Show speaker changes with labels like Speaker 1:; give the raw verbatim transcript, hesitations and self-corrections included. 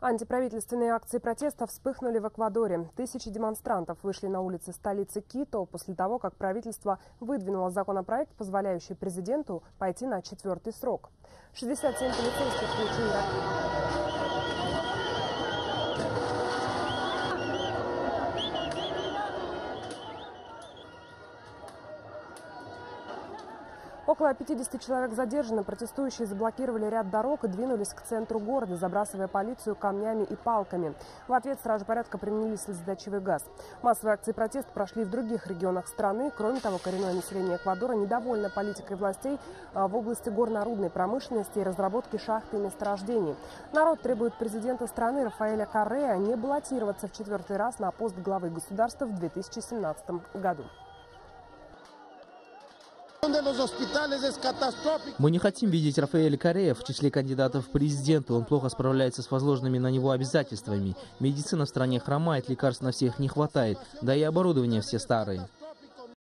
Speaker 1: Антиправительственные акции протеста вспыхнули в Эквадоре. Тысячи демонстрантов вышли на улицы столицы Кито после того, как правительство выдвинуло законопроект, позволяющий президенту пойти на четвертый срок. шестьдесят семь полицейских получили... Около пятидесяти человек задержаны. Протестующие заблокировали ряд дорог и двинулись к центру города, забрасывая полицию камнями и палками. В ответ стражи порядка применили слезоточивый газ. Массовые акции протеста прошли в других регионах страны. Кроме того, коренное население Эквадора недовольно политикой властей в области горно-рудной промышленности и разработки шахт и месторождений. Народ требует президента страны Рафаэля Корреа не баллотироваться в четвертый раз на пост главы государства в две тысячи семнадцатом году.
Speaker 2: Мы не хотим видеть Рафаэля Корреа в числе кандидатов в президенты. Он плохо справляется с возложенными на него обязательствами. Медицина в стране хромает, лекарств на всех не хватает, да и оборудование все старые.